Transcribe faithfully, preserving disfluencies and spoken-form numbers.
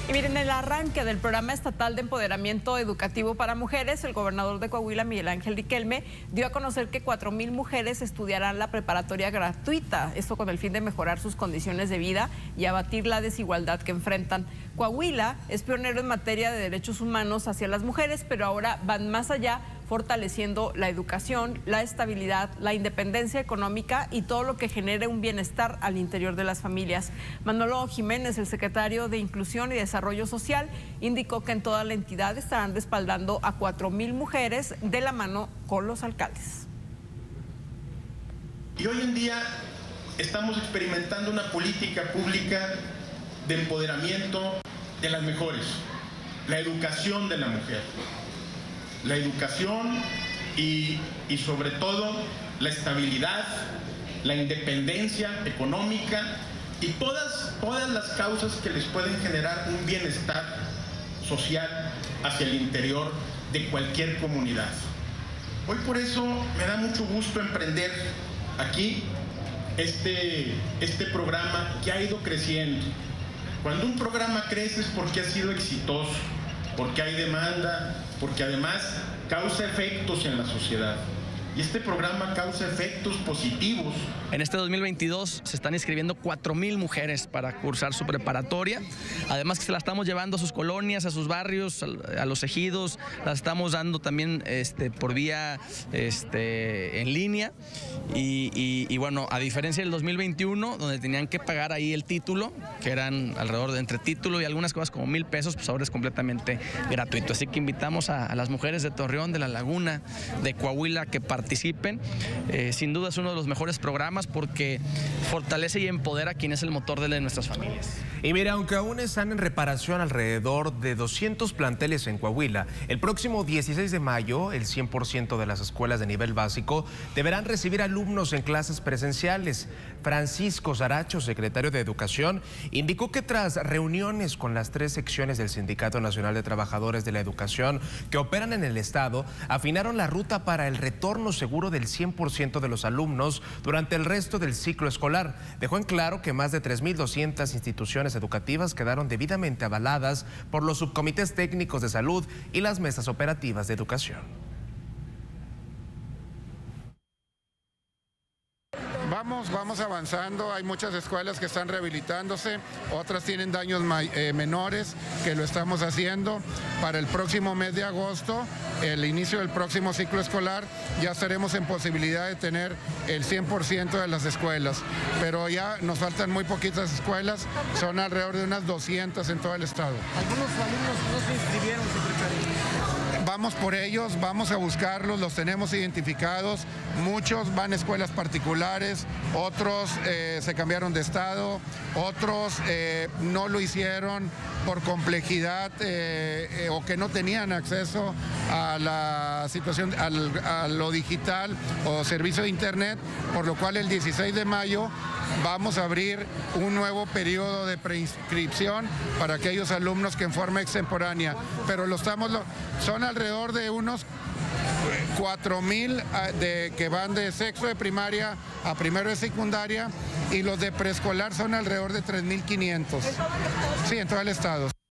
Y miren, el arranque del Programa Estatal de Empoderamiento Educativo para Mujeres, el gobernador de Coahuila, Miguel Ángel Riquelme, dio a conocer que cuatro mil mujeres estudiarán la preparatoria gratuita, esto con el fin de mejorar sus condiciones de vida y abatir la desigualdad que enfrentan. Coahuila es pionero en materia de derechos humanos hacia las mujeres, pero ahora van más allá, fortaleciendo la educación, la estabilidad, la independencia económica y todo lo que genere un bienestar al interior de las familias. Manolo Jiménez, el secretario de Inclusión y Desarrollo Social, indicó que en toda la entidad estarán respaldando a cuatro mil mujeres de la mano con los alcaldes. Y hoy en día estamos experimentando una política pública de empoderamiento de las mejores, la educación de la mujer. La educación y, y sobre todo la estabilidad, la independencia económica y todas, todas las causas que les pueden generar un bienestar social hacia el interior de cualquier comunidad. Hoy por eso me da mucho gusto emprender aquí este, este programa que ha ido creciendo. Cuando un programa crece es porque ha sido exitoso, porque hay demanda, porque además causa efectos en la sociedad. Y este programa causa efectos positivos. En este dos mil veintidós se están inscribiendo cuatro mil mujeres para cursar su preparatoria. Además que se la estamos llevando a sus colonias, a sus barrios, a los ejidos. La estamos dando también este, por vía este, en línea. Y, y, y bueno, a diferencia del dos mil veintiuno, donde tenían que pagar ahí el título, que eran alrededor de entre título y algunas cosas como mil pesos, pues ahora es completamente gratuito. Así que invitamos a, a las mujeres de Torreón, de La Laguna, de Coahuila, que participen. Eh, sin duda es uno de los mejores programas porque fortalece y empodera a quien es el motor de nuestras familias. Y mira, aunque aún están en reparación alrededor de doscientos planteles en Coahuila, el próximo dieciséis de mayo el cien por ciento de las escuelas de nivel básico deberán recibir alumnos en clases presenciales. Francisco Saracho, secretario de Educación, indicó que tras reuniones con las tres secciones del Sindicato Nacional de Trabajadores de la Educación que operan en el estado, afinaron la ruta para el retorno seguro del cien por ciento de los alumnos durante el resto del ciclo escolar. Dejó en claro que más de tres mil doscientas instituciones educativas quedaron debidamente avaladas por los subcomités técnicos de salud y las mesas operativas de educación. Vamos, vamos avanzando, hay muchas escuelas que están rehabilitándose, otras tienen daños eh, menores que lo estamos haciendo. Para el próximo mes de agosto, el inicio del próximo ciclo escolar, ya estaremos en posibilidad de tener el cien por ciento de las escuelas, pero ya nos faltan muy poquitas escuelas, son alrededor de unas doscientas en todo el estado. ¿Algunos alumnos no se inscribieron, secretario? Vamos por ellos, vamos a buscarlos, los tenemos identificados. Muchos van a escuelas particulares, otros eh, se cambiaron de estado, otros eh, no lo hicieron por complejidad eh, eh, o que no tenían acceso a la situación, al, a lo digital o servicio de internet, por lo cual el dieciséis de mayo vamos a abrir un nuevo periodo de preinscripción para aquellos alumnos que en forma extemporánea, pero lo estamos, son alrededor de unos cuatro mil de, que van de sexto de primaria a primero de secundaria y los de preescolar son alrededor de tres mil quinientos. Sí, en todo el estado.